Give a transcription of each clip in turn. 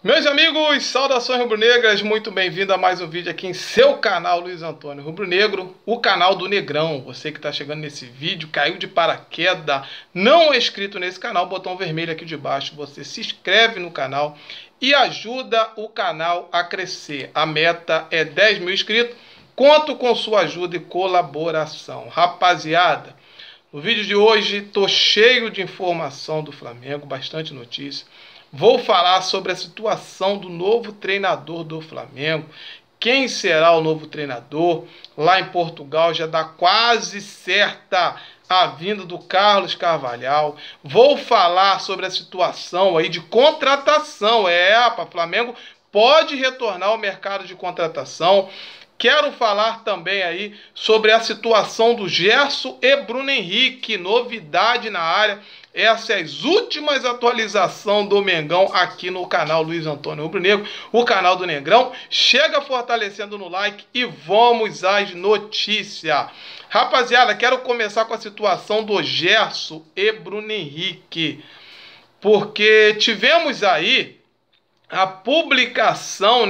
Meus amigos, saudações rubro-negras, muito bem-vindo a mais um vídeo aqui em seu canal Luiz Antônio Rubro-Negro, o canal do Negrão. Você que está chegando nesse vídeo, caiu de paraquedas, não é inscrito nesse canal, botão vermelho aqui de baixo, você se inscreve no canal e ajuda o canal a crescer. A meta é 10 mil inscritos, conto com sua ajuda e colaboração. Rapaziada, no vídeo de hoje estou cheio de informação do Flamengo, bastante notícia. Vou falar sobre a situação do novo treinador do Flamengo. Quem será o novo treinador? Lá em Portugal já dá quase certa a vinda do Carlos Carvalhal. Vou falar sobre a situação aí de contratação. O Flamengo pode retornar ao mercado de contratação. Quero falar também aí sobre a situação do Gerson e Bruno Henrique, novidade na área. Essas são as últimas atualizações do Mengão aqui no canal Luiz Antônio Rubro-Negro, o canal do Negrão. Chega fortalecendo no like e vamos às notícias. Rapaziada, quero começar com a situação do Gerson e Bruno Henrique, porque tivemos aí a publicação,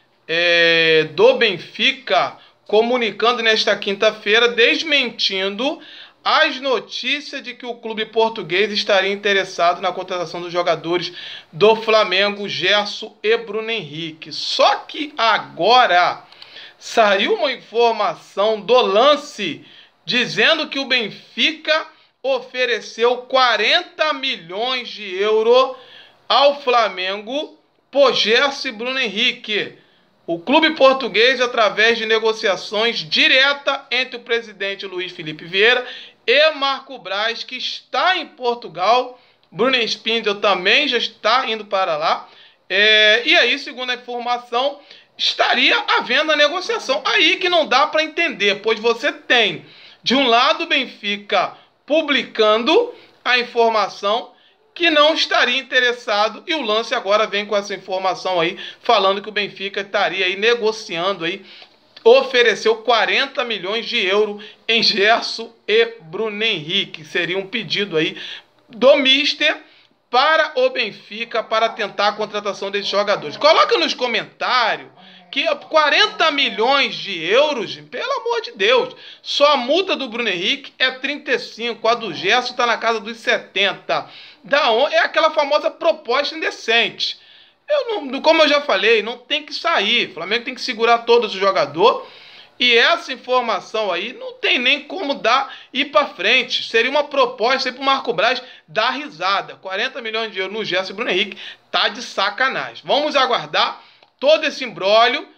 do Benfica comunicando nesta quinta-feira, desmentindo as notícias de que o clube português estaria interessado na contratação dos jogadores do Flamengo, Gerson e Bruno Henrique. Só que agora saiu uma informação do Lance dizendo que o Benfica ofereceu 40 milhões de euros ao Flamengo por Gerson e Bruno Henrique. O clube português, através de negociações diretas entre o presidente Luiz Felipe Vieira e Marco Braz, que está em Portugal. Bruno Spindel também já está indo para lá. E aí, segundo a informação, estaria havendo a negociação. Aí que não dá para entender, pois você tem, de um lado, o Benfica publicando a informação que não estaria interessado, e o Lance agora vem com essa informação aí, falando que o Benfica estaria aí negociando aí, ofereceu 40 milhões de euros em Gerson e Bruno Henrique. Seria um pedido aí do Mister para o Benfica para tentar a contratação desses jogadores. Coloca nos comentários que 40 milhões de euros, pelo amor de Deus, só a multa do Bruno Henrique é 35, a do Gerson está na casa dos 70. É aquela famosa proposta indecente. Como eu já falei, não tem que sair. O Flamengo tem que segurar todos os jogadores. E essa informação aí não tem nem como ir para frente. Seria uma proposta para o Marco Braz dar risada. 40 milhões de euros no Gerson e Bruno Henrique tá de sacanagem. Vamos aguardar todo esse imbróglio.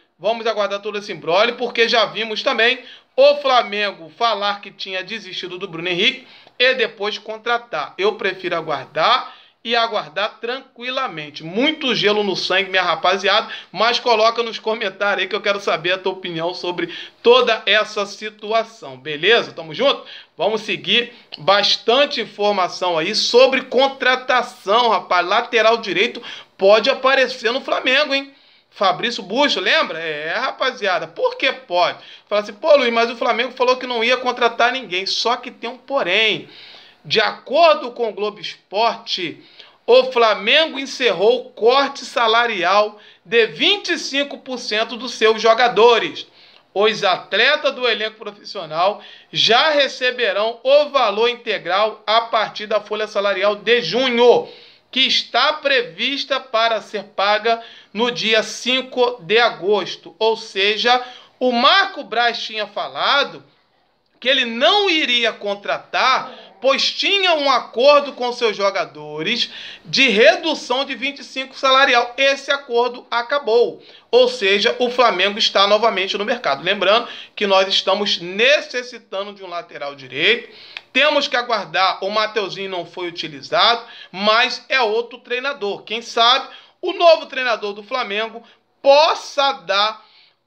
Porque já vimos também o Flamengo falar que tinha desistido do Bruno Henrique e depois contratar. Eu prefiro aguardar e aguardar tranquilamente. Muito gelo no sangue, minha rapaziada, mas coloca nos comentários aí que eu quero saber a tua opinião sobre toda essa situação, beleza? Tamo junto? Vamos seguir. Bastante informação aí sobre contratação, rapaz. Lateral direito pode aparecer no Flamengo, hein? Fabrício Busto, lembra? Rapaziada, por que pode? Fala assim, pô, Luiz, mas o Flamengo falou que não ia contratar ninguém. Só que tem um porém. De acordo com o Globo Esporte, o Flamengo encerrou o corte salarial de 25% dos seus jogadores. Os atletas do elenco profissional já receberão o valor integral a partir da folha salarial de junho, que está prevista para ser paga no dia 5 de agosto. Ou seja, o Marco Braz tinha falado que ele não iria contratar, pois tinha um acordo com seus jogadores de redução de 25% salarial. Esse acordo acabou. Ou seja, o Flamengo está novamente no mercado. Lembrando que nós estamos necessitando de um lateral direito. Temos que aguardar, o Mateuzinho não foi utilizado, mas é outro treinador. Quem sabe o novo treinador do Flamengo possa dar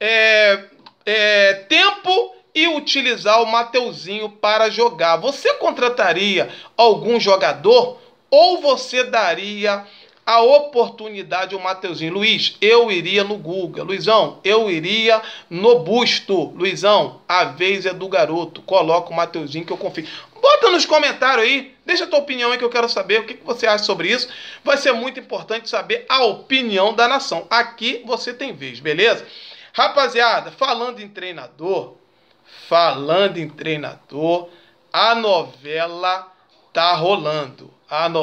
tempo e utilizar o Mateuzinho para jogar. Você contrataria algum jogador ou você daria a oportunidade ao Mateuzinho. Luiz, eu iria no Guga. Luizão, eu iria no Busto. Luizão, a vez é do garoto. Coloca o Mateuzinho que eu confio. Bota nos comentários aí, deixa a tua opinião aí que eu quero saber o que você acha sobre isso. Vai ser muito importante saber a opinião da nação. Aqui você tem vez, beleza? Rapaziada, falando em treinador, a novela tá rolando.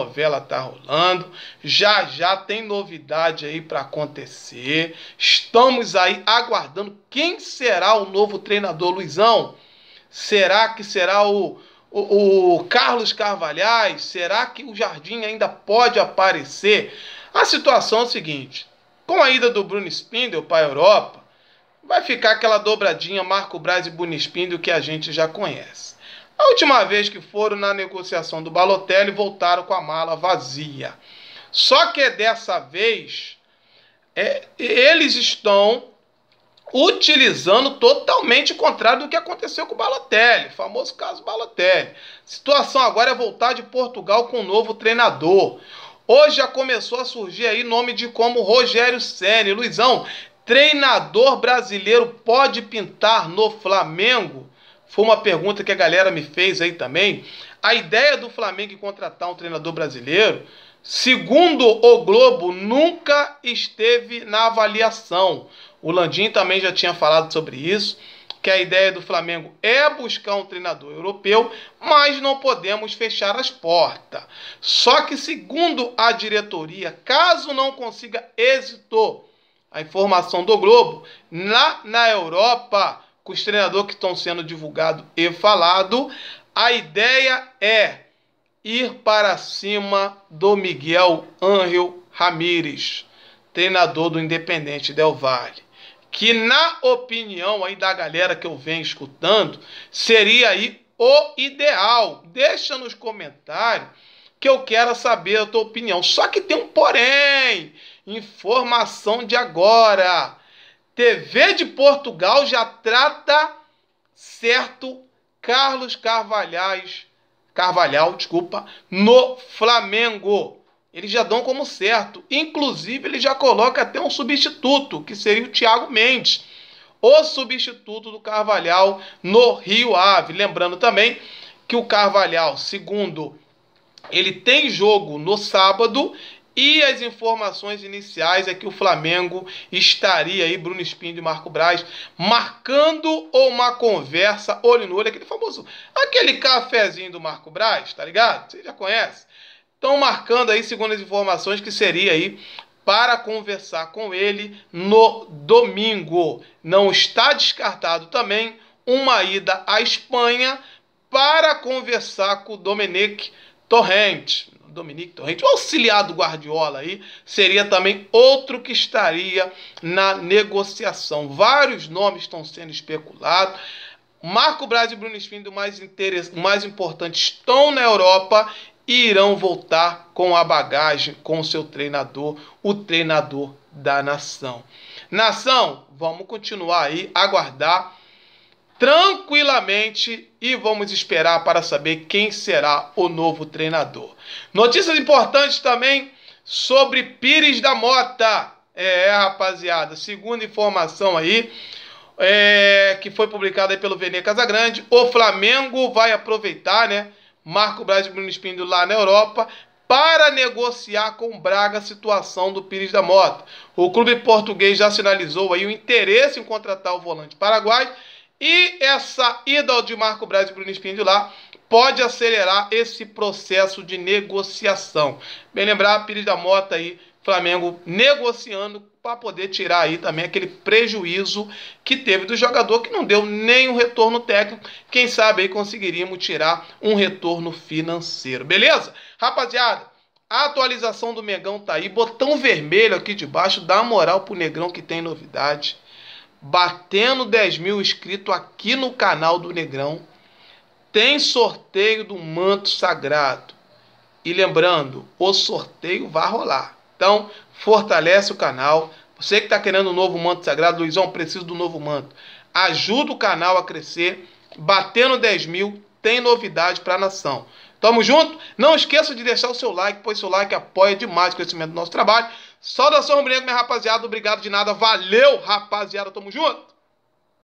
Já tem novidade aí para acontecer. Estamos aí aguardando quem será o novo treinador, Luizão. Será que será o Carlos Carvalhais? Será que o Jardim ainda pode aparecer? A situação é a seguinte: com a ida do Bruno Spindel para a Europa, vai ficar aquela dobradinha Marco Braz e Bruno Spindel que a gente já conhece. A última vez que foram na negociação do Balotelli, voltaram com a mala vazia. Só que dessa vez, eles estão utilizando totalmente o contrário do que aconteceu com o Balotelli, o famoso caso Balotelli. A situação agora é voltar de Portugal com um novo treinador. Hoje já começou a surgir aí nome de como Rogério Ceni. Luizão, treinador brasileiro pode pintar no Flamengo? Foi uma pergunta que a galera me fez aí também. A ideia do Flamengo em contratar um treinador brasileiro, segundo o Globo, nunca esteve na avaliação. O Landim também já tinha falado sobre isso, que a ideia do Flamengo é buscar um treinador europeu, mas não podemos fechar as portas. Só que, segundo a diretoria, caso não consiga êxito, a informação do Globo, lá na Europa, com os treinadores que estão sendo divulgados e falados, a ideia é ir para cima do Miguel Ángel Ramírez, treinador do Independente Del Valle, que na opinião aí da galera que eu venho escutando, seria aí o ideal. Deixa nos comentários que eu quero saber a tua opinião. Só que tem um porém, informação de agora. TV de Portugal já trata certo Carlos Carvalhal, no Flamengo. Eles já dão como certo. Inclusive, ele já coloca até um substituto, que seria o Thiago Mendes, o substituto do Carvalhal no Rio Ave. Lembrando também que o Carvalhal, segundo, ele tem jogo no sábado. E as informações iniciais é que o Flamengo estaria aí, Bruno Spindel e Marco Braz, marcando uma conversa olho no olho, aquele cafezinho do Marco Braz, tá ligado? Você já conhece? Estão marcando aí, segundo as informações, que seria aí para conversar com ele no domingo. Não está descartado também uma ida à Espanha para conversar com o Dominique Torrent, o auxiliar do Guardiola aí, seria também outro que estaria na negociação. Vários nomes estão sendo especulados. Marco Braz e Bruno Spindel, o mais importante, estão na Europa e irão voltar com a bagagem, com o seu treinador, o treinador da nação. Nação, vamos continuar aí, aguardar tranquilamente e vamos esperar para saber quem será o novo treinador. Notícias importantes também sobre Pires da Mota. Rapaziada, segundo informação aí, que foi publicada aí pelo Vene Casagrande, o Flamengo vai aproveitar, né, Marco Braz e Bruno Spindel lá na Europa para negociar com o Braga a situação do Pires da Mota. O clube português já sinalizou aí o interesse em contratar o volante paraguaio. E essa ida de Marco Braz e Bruno Spindel lá pode acelerar esse processo de negociação. Bem lembrar, Pires da Mota aí, Flamengo negociando para poder tirar aí também aquele prejuízo que teve do jogador, que não deu nenhum retorno técnico. Quem sabe aí conseguiríamos tirar um retorno financeiro. Beleza? Rapaziada, a atualização do Mengão tá aí. Botão vermelho aqui de baixo. Dá uma moral pro Negrão que tem novidade. Batendo 10 mil inscritos aqui no canal do Negrão, tem sorteio do manto sagrado. E lembrando, o sorteio vai rolar. Então, fortalece o canal. Você que está querendo um novo manto sagrado, Luizão, preciso do novo manto. Ajuda o canal a crescer. Batendo 10 mil, tem novidade para a nação. Tamo junto? Não esqueça de deixar o seu like, pois seu like apoia demais o crescimento do nosso trabalho. Saudação rubro-negra, minha rapaziada. Obrigado de nada. Valeu, rapaziada. Tamo junto.